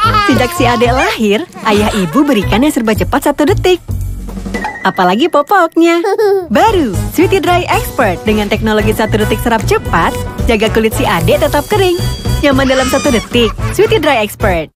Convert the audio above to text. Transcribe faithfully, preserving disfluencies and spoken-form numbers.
Sejak si adik lahir, ayah ibu berikan yang serba cepat satu detik. Apalagi popoknya. Baru, Sweety Dry Expert dengan teknologi satu detik serap cepat, jaga kulit si adik tetap kering. Nyaman dalam satu detik, Sweety Dry Expert.